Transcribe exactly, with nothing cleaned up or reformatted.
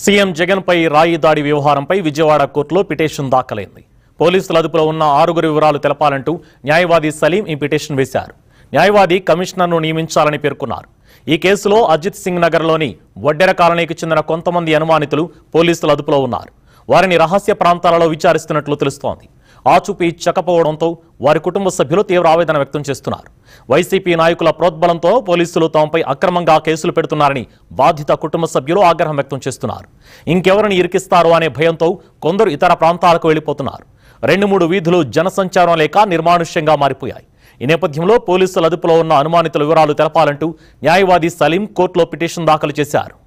CM Jagan పై రాయి దాడి వ్యవహారంపై విజయవాడ కోర్టులో పిటిషన్ దాఖలైంది. పోలీసుల అదుపులో ఉన్న ఆరుగురు వివరాలు తెలపాలంటూ న్యాయవాది సలీం ఈ పిటిషన్ వేశారు. న్యాయవాది కమిషనర్ను నియమించాలని పేర్కొన్నారు. ఈ కేసులో అజిత్ సింగ్ నగర్లోని వడ్డెర కాలనీకి చెందిన కొంతమంది అనుమానితులు పోలీసుల అదుపులో ఉన్నారు. వారిని రహస్య ప్రాంతాలలో విచారిస్తున్నట్లు తెలుస్తోంది. ఆచూపీ చకపోవడంతో వారి కుటుంబ సభ్యులు తీవ్ర ఆవేదన వ్యక్తం చేస్తున్నారు. వైసీపీ నాయకుల ప్రోద్బలంతో పోలీసులు తమపై అక్రమంగా కేసులు పెడుతున్నారని బాధిత కుటుంబ సభ్యులు ఆగ్రహం వ్యక్తం చేస్తున్నారు. ఇంకెవరిని ఇరికిస్తారో అనే భయంతో కొందరు ఇతర ప్రాంతాలకు వెళ్లిపోతున్నారు. రెండు మూడు వీధులు జనసంచారం లేక నిర్మానుష్యంగా మారిపోయాయి. ఈ నేపథ్యంలో పోలీసుల అదుపులో ఉన్న అనుమానితుల వివరాలు తెలపాలంటూ న్యాయవాది సలీం కోర్టులో పిటిషన్ దాఖలు చేశారు.